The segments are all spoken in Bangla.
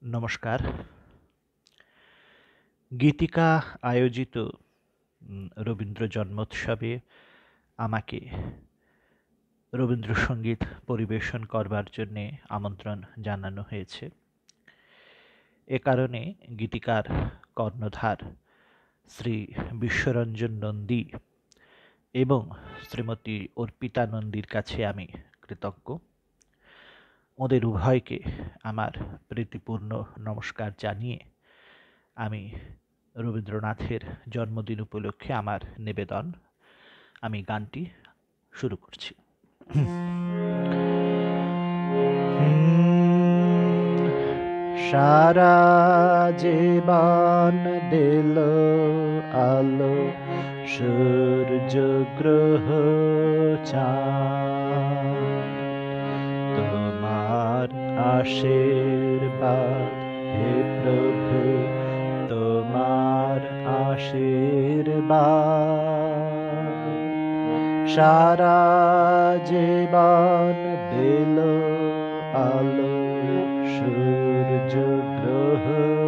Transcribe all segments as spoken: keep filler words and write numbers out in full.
নমস্কার। গীতিকা আয়োজিত উম রবীন্দ্র জন্মোৎসবে আমাকে রবীন্দ্রসঙ্গীত পরিবেশন করবার জন্যে আমন্ত্রণ জানানো হয়েছে। এ কারণে গীতিকার কর্ণধার শ্রী বিশ্বরঞ্জন নন্দী এবং শ্রীমতী অর্পিতা নন্দীর কাছে আমি কৃতজ্ঞ। ওদের উভয়কে আমার প্রীতিপূর্ণ নমস্কার জানিয়ে আমি রবীন্দ্রনাথের জন্মদিন উপলক্ষে আমার নিবেদন, আমি গানটি শুরু করছি। সারা জীবন দিল আলো সূর্য গ্রহ চাঁদ, তোমার আশীর্বাদ হে প্রভু, তোমার আশীর্বাদ। সারা জীবন দিল আলো সূর্য গ্রহ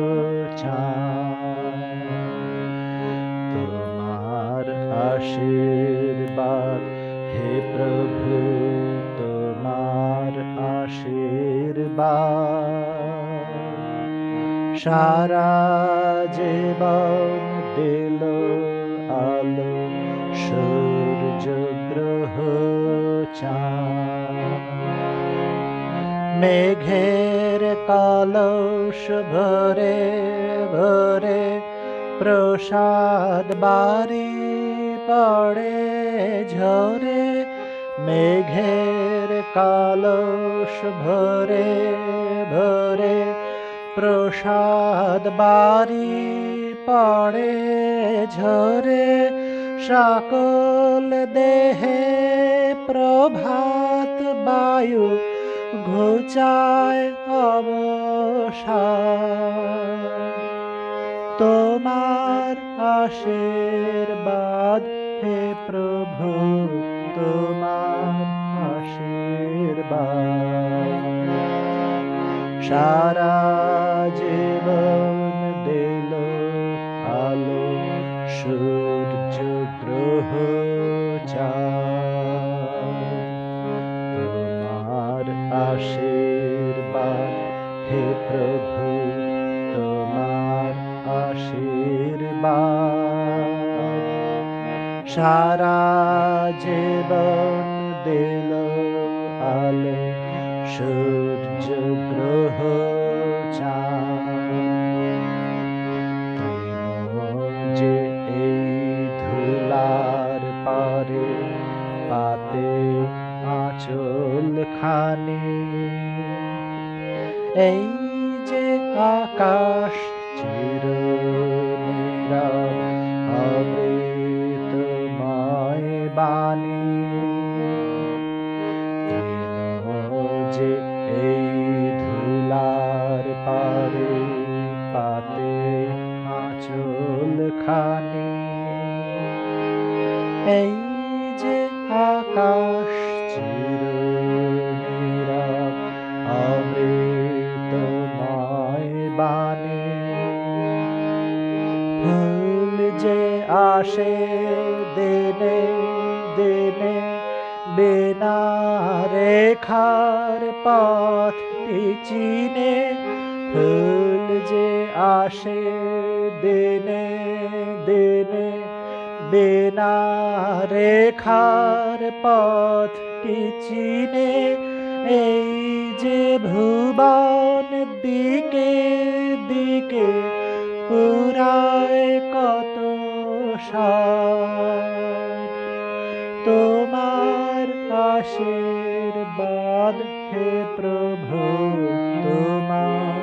চাঁদ, তোমার আশীর্বাদ হে প্রভু, তোমার আশীর্বাদ। সারা জীবন দিল আলো সূর্য গ্রহ চাঁদ, মেঘের কলস ভরে ভরে প্রসাদ বারি পড়ে ঝরে, মেঘের কলস ভরে ভরে প্রসাদ বারি পড়ে ঝরে, সকল দেহে প্রভাত বায়ু ঘুচায় অবসাদ। তোমার আশীর্বাদ হে প্রভু, তোমার আশীর্বাদ। সারা জীবন দিল আলো সূর্য গ্রহ চাঁদ, তোমার আশীর্বাদ হে প্রভু, তোমার আশীর্বাদ। সারা জীবন দিল আলো সূর্য গ্রহ চাঁদ, যে এই ধুলার পরে পাতে আঁচল খানি, এই যে আকাশ চির নীরব অমৃতময় বাণী, যে এই ধুলার পারে পাতে আঁচল খানি, এই যে আকাশ চির নীরব অমৃতময় বাণী, ফুল যে আসে দিনে দিনে বিনা রেখার পথটি চিনে, ফুল যে আসে দিনে দিনে বিনা রেখার পথটি চিনে, এই যে ভুবন দিকে দিকে পুরায় কত সাদ। তোমার আশীর্বাদ হে প্রভু, তোমার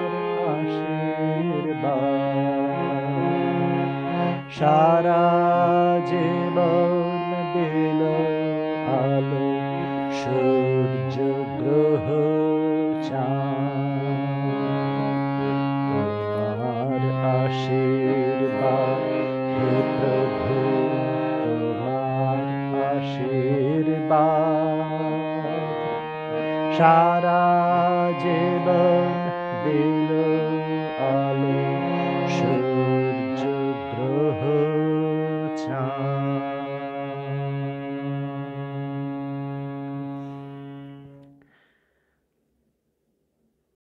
আশীর্বাদ। সারা জীবন দিল আলো সূর্য গ্রহ চাঁদ, তোমার আশীর্বাদ হে প্রভু, তোমার আশীর্বাদ। সারা জীবন দিল